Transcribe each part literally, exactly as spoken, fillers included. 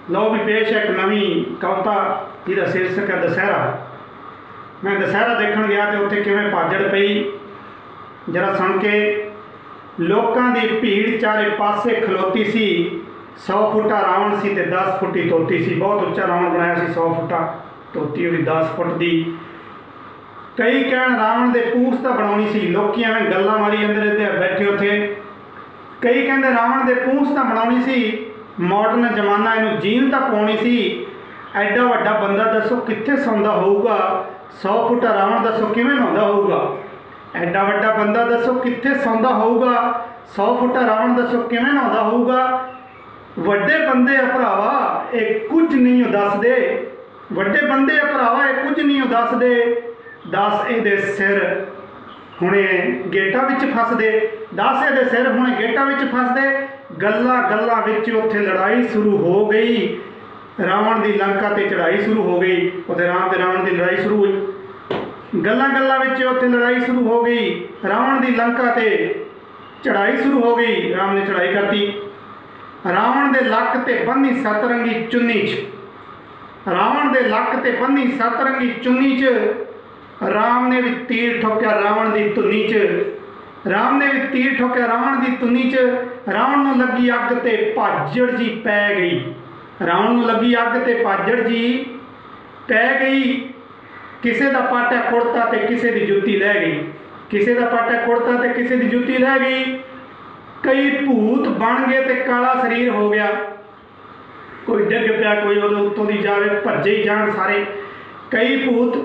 लो भी पेश है एक नवी कविता जिहदा शीर्षक है दशहरा। मैं दशहरा देखण गया तो उत्थे किवें भाजड़ पई जरा सुन के। लोकां दी भीड़ चारे पासे खलोती सी, सौ फुटा रावण सी ते दस फुटी तोती सी। बहुत उच्चा रावण बनाया सी, सौ फुटा तोती हुई दस फुट दी। कई कहण रावण दे पूंछ तां बनाउणी सी, लोकी एवें गल्लां मारी अंदर ते बैठे उत्थे। कई कहंदे रावण दे पूंछ तां बनाउणी सी, मॉडर्न जमाना इनू जीन तां पाउणी सी। एडा वड्डा बंदा दसो कित्थे सौंदा होऊगा, सौ फुटा रावण दसो किवें नहाउंदा होऊगा। एडा वड्डा बंदा दसो कित्थे सौंदा होऊगा, सौ फुटा रावण दसो किवें नहाउंदा होऊगा। वड्डे बंदे आ भरावा ये कुछ नहीं दसदे, वड्डे बंदे आ भरावा ये कुछ नहीं दसदे। दस इहदे सिर हुणे गेटा विच फसदे, दस इहदे सिर हुणे गेटा विच फसदे। गल्लां गल्लां विच उत्थे लड़ाई शुरू हो गई, रावण दी लंका ते चढ़ाई शुरू हो गई। उत्थे राम ते रावण दी लड़ाई शुरू हुई। गल्लां गल्लां विच उत्थे लड़ाई शुरू हो गई, रावण दी लंका ते चढ़ाई शुरू हो गई। राम ने चढ़ाई करती। रावण दे लक ते बन्नी सतरंगी चुन्नी च, रावण दे लक ते बन्नी सतरंगी चुन्नी च। राम ने भी तीर ठोकिया रावण दी धुनी च, राम ने भी तीर ठोकिया रावण दी धुनी च। रावण नूं लगी अग ते भाजड़ जी पै गई, रावण नूं लगी अग ते भाजड़ जी पै गई। किसे दा पाटा कुड़ता ते किसे दी जुत्ती लै गई, किसे दा पाटा कुड़ता ते किसे दी जुत्ती लै गई। कई भूत बन गए ते काला शरीर हो गया, कोई डिग पिया कोई उहदे उत्तों दी जावे, भज्जे ही जाण सारे। कई भूत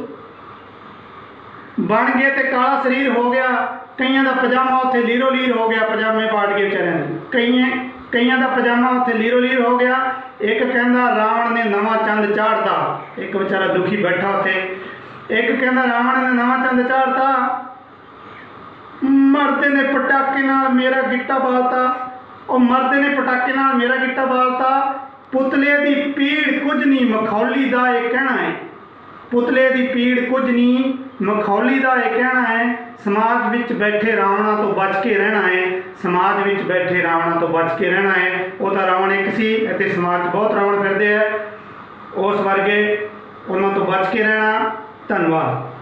बन गए ते काला शरीर हो गया। कईयां दा पजामा उत्थे लीरो लीर हो गया, पजामे पाट के बेचारियां दे। कईयां कईयां दा पजामा उत्थे लीरो लीर हो गया। एक कहंदा रावण ने नवां चंद चाढ़ता, एक बेचारा दुखी बैठा उत्थे। एक कहंदा रावण ने नवां चंद चाढ़ता, मरदे ने पटाके नाल मेरा गिट्टा बालता, और मरदे ने पटाके नाल मेरा गिट्टा बालता। पुतले दी पीड़ कुछ नहीं मखौली दा ये कहना है, पुतले दी पीड़ कुछ नहीं मखौली दा ये कहना है। समाज विच बैठे रावणा तो बच के रहना है, समाज विच बैठे रावणा तो बच के रहना है। वो तो रावण एक सी, इत्थे समाज बहुत रावण फिरदे है, उस वर्गे उन्हां तो बच के रहना। धन्यवाद।